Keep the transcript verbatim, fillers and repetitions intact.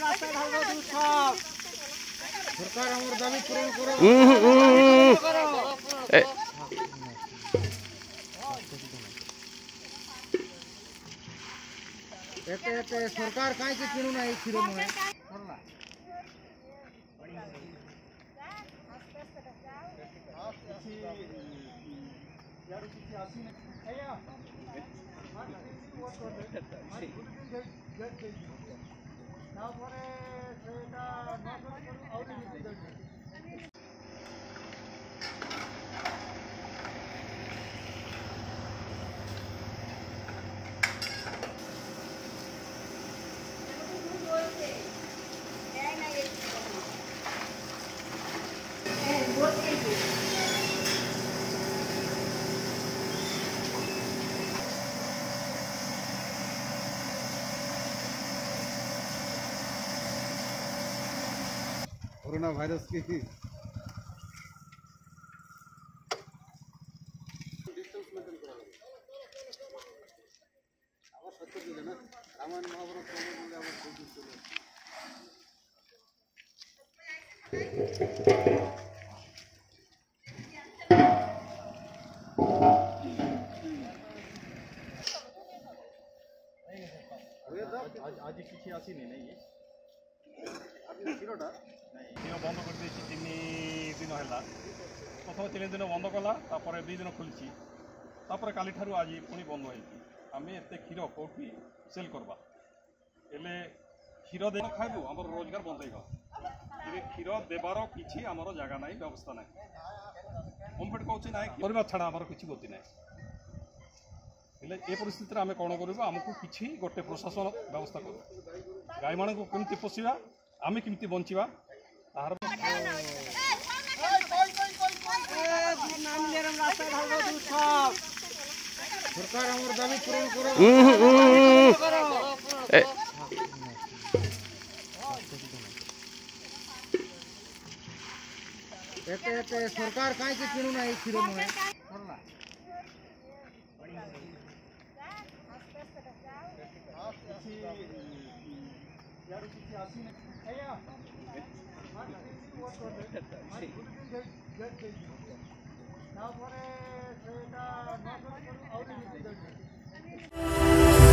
सरकार हमर दाबी पूरण करो। एते एते सरकार काहे के किनु ना क्षीर मने करला यार किसी आसी ने आया ना परे सेटा ना करू आउरी मिटी जाय कोरोना वायरस की डिस्टेंस मेंटेन करा आवाज सत्य दिले ना रामायण महाभारत प्रमाण में आवाज सत्य दिले आज आज किसी आसी नहीं नहीं ये आपने किरोटा दिन बंद कर तीन दिन है प्रथम तीन दिन बंद कला दुई दिन खोली काली ठारू आज पुणी बंद हो आम एत क्षीर कौटी सेल करवा एले क्षीर दे खाइबू आम रोजगार बंद हो क्षीर देवार किसी आमर जगह ना व्यवस्था ना ओमफेड कौच ना करवा छाड़ा आमर किसी गति ना ए परिस्थिति आम कौन करूँ आमको किसी गोटे प्रशासन व्यवस्था कर गाई मान को केमती पोषा आम केमती बंचा तार सरकार हमर दाबी पूरण करो। एते एते सरकार काहे के किनु ना क्षीर मने करला यार किसी आसी ने आया ना परे सेटा ना करू आउरी मिटी जाय